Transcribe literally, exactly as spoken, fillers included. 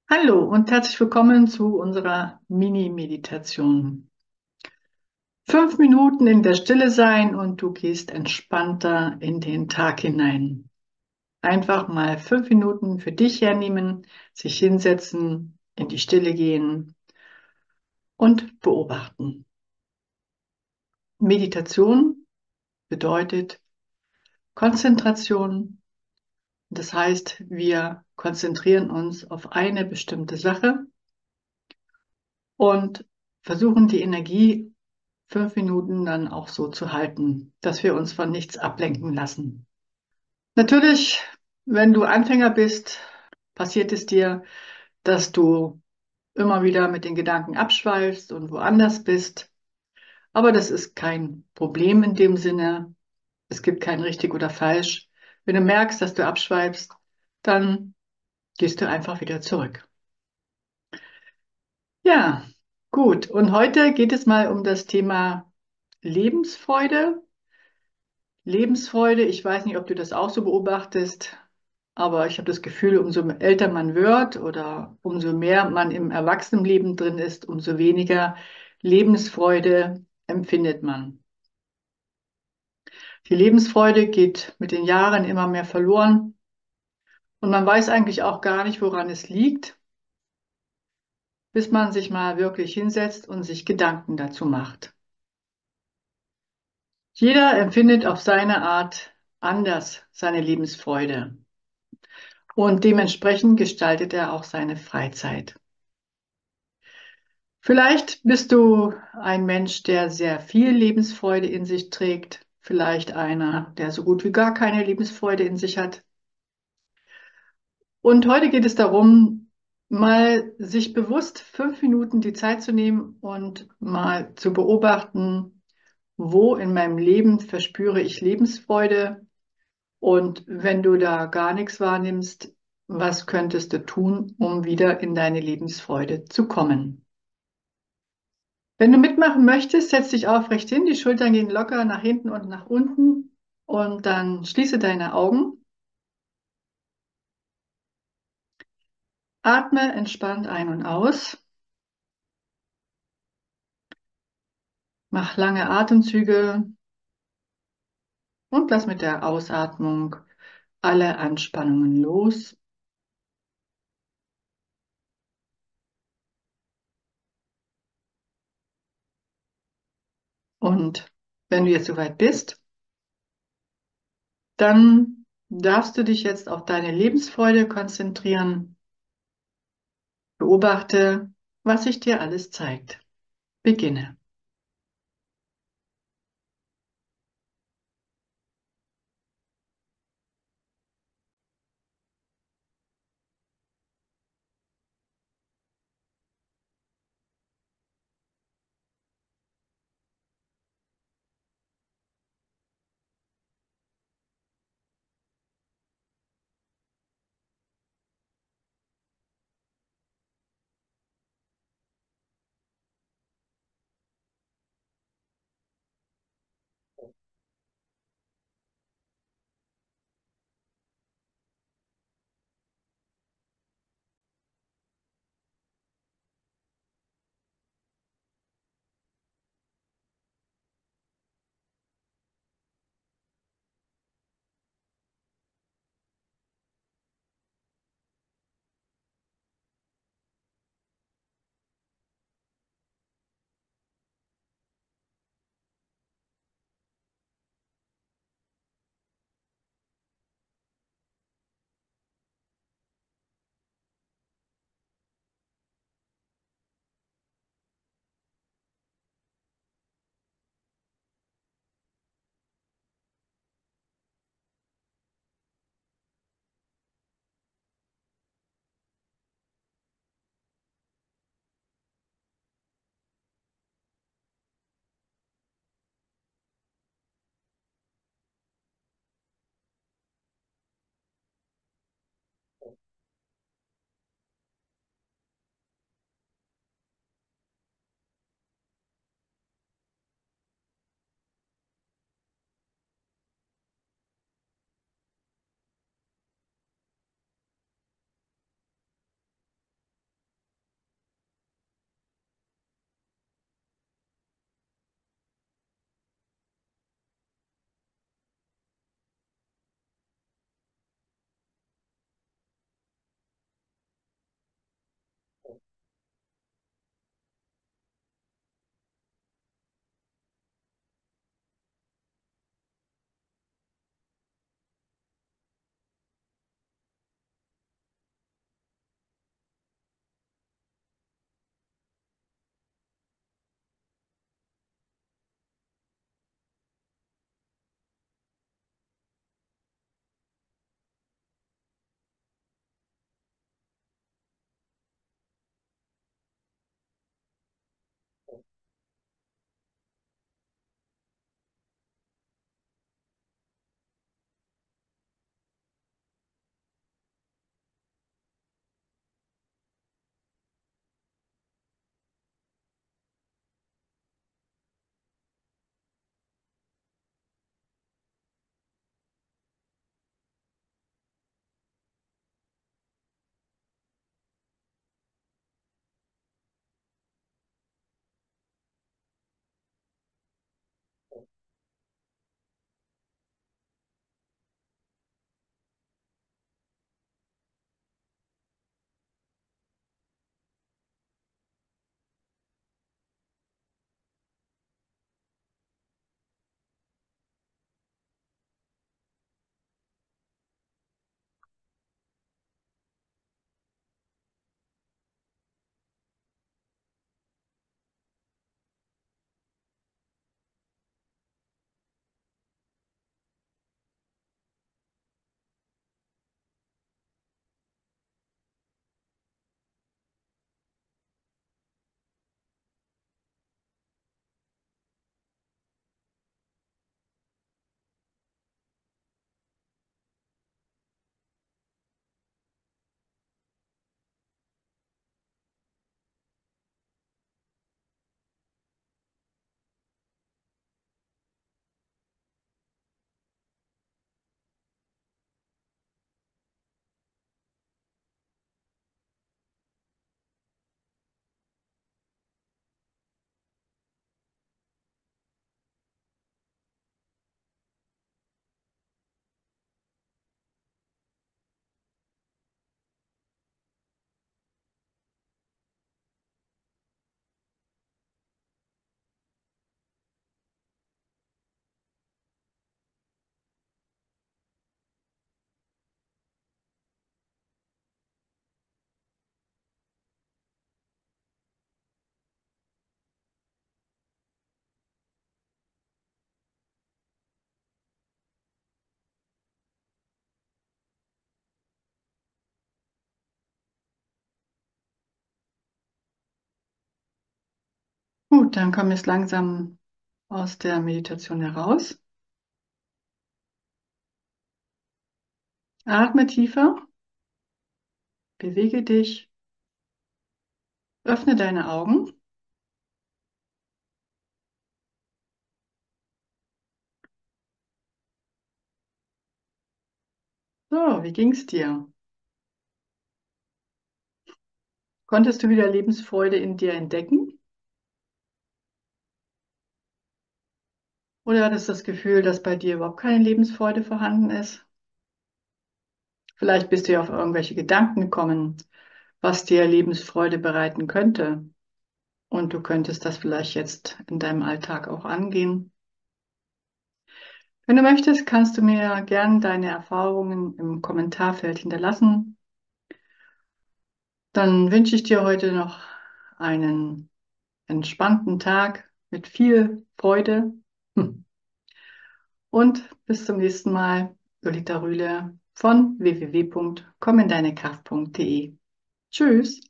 Hallo und herzlich willkommen zu unserer Mini-Meditation. Fünf Minuten in der Stille sein und du gehst entspannter in den Tag hinein. Einfach mal fünf Minuten für dich hernehmen, sich hinsetzen, in die Stille gehen und beobachten. Meditation bedeutet Konzentration. Das heißt, wir konzentrieren uns auf eine bestimmte Sache und versuchen die Energie fünf Minuten dann auch so zu halten, dass wir uns von nichts ablenken lassen. Natürlich, wenn du Anfänger bist, passiert es dir, dass du immer wieder mit den Gedanken abschweifst und woanders bist. Aber das ist kein Problem in dem Sinne. Es gibt kein richtig oder falsch. Wenn du merkst, dass du abschweifst, dann gehst du einfach wieder zurück. Ja, gut. Und heute geht es mal um das Thema Lebensfreude. Lebensfreude, ich weiß nicht, ob du das auch so beobachtest, aber ich habe das Gefühl, umso älter man wird oder umso mehr man im Erwachsenenleben drin ist, umso weniger Lebensfreude empfindet man. Die Lebensfreude geht mit den Jahren immer mehr verloren und man weiß eigentlich auch gar nicht, woran es liegt, bis man sich mal wirklich hinsetzt und sich Gedanken dazu macht. Jeder empfindet auf seine Art anders seine Lebensfreude. Und dementsprechend gestaltet er auch seine Freizeit. Vielleicht bist du ein Mensch, der sehr viel Lebensfreude in sich trägt. Vielleicht einer, der so gut wie gar keine Lebensfreude in sich hat. Und heute geht es darum, mal sich bewusst fünf Minuten die Zeit zu nehmen und mal zu beobachten, wo in meinem Leben verspüre ich Lebensfreude. Und wenn du da gar nichts wahrnimmst, was könntest du tun, um wieder in deine Lebensfreude zu kommen? Wenn du mitmachen möchtest, setz dich aufrecht hin, die Schultern gehen locker nach hinten und nach unten und dann schließe deine Augen, atme entspannt ein und aus, mach lange Atemzüge und lass mit der Ausatmung alle Anspannungen los. Und wenn du jetzt soweit bist, dann darfst du dich jetzt auf deine Lebensfreude konzentrieren. Beobachte, was sich dir alles zeigt. Beginne. Gut, dann komm jetzt langsam aus der Meditation heraus. Atme tiefer, bewege dich, öffne deine Augen. So, wie ging's dir? Konntest du wieder Lebensfreude in dir entdecken? Oder hattest du das Gefühl, dass bei dir überhaupt keine Lebensfreude vorhanden ist? Vielleicht bist du ja auf irgendwelche Gedanken gekommen, was dir Lebensfreude bereiten könnte. Und du könntest das vielleicht jetzt in deinem Alltag auch angehen. Wenn du möchtest, kannst du mir gern deine Erfahrungen im Kommentarfeld hinterlassen. Dann wünsche ich dir heute noch einen entspannten Tag mit viel Freude. Und bis zum nächsten Mal. Jolita Rühle von w w w punkt komm in deine Kraft punkt de. Tschüss.